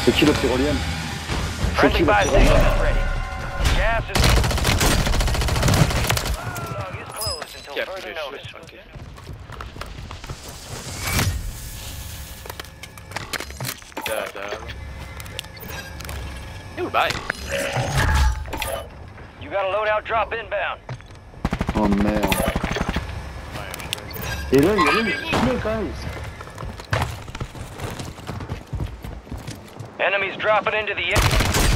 C'est qui le tyrolien? C'est qui Friendly le buy tyrolien? station is ready. Gas is... Log is closed until Qui a further pris les notice. choses, ok. Et où le bail? You got a loadout drop inbound. Oh merde. Et là, il y a le guys. Enemies dropping into the...